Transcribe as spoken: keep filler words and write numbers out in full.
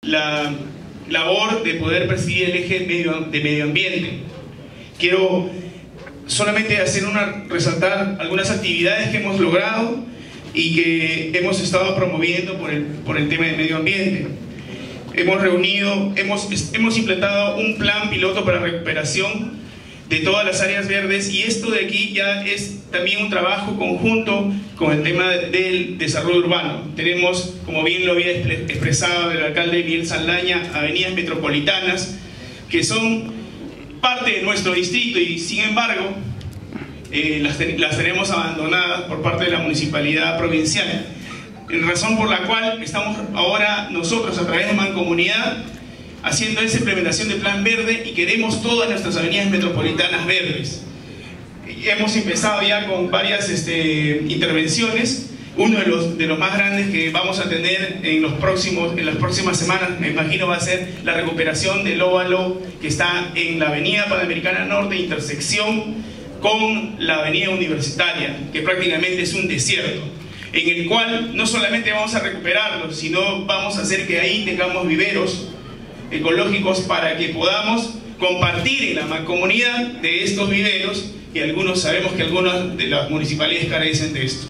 la labor de poder presidir el eje medio, de medio ambiente. Quiero solamente hacer una, resaltar algunas actividades que hemos logrado y que hemos estado promoviendo por el, por el tema del medio ambiente. Hemos reunido, hemos, hemos implementado un plan piloto para recuperación de todas las áreas verdes, y esto de aquí ya es también un trabajo conjunto con el tema del desarrollo urbano. Tenemos, como bien lo había expresado el alcalde Miguel Saldaña, avenidas metropolitanas que son parte de nuestro distrito y sin embargo eh, las, ten las tenemos abandonadas por parte de la municipalidad provincial, razón por la cual estamos ahora nosotros a través de Mancomunidad haciendo esa implementación del plan verde y queremos todas nuestras avenidas metropolitanas verdes. Hemos empezado ya con varias este, intervenciones. Uno de los, de los más grandes que vamos a tener en, los próximos, en las próximas semanas, me imagino, va a ser la recuperación del óvalo que está en la avenida Panamericana Norte, intersección con la avenida Universitaria, que prácticamente es un desierto, en el cual no solamente vamos a recuperarlo, sino vamos a hacer que ahí tengamos viveros ecológicos para que podamos compartir en la mancomunidad de estos viveros, y algunos sabemos que algunas de las municipalidades carecen de esto.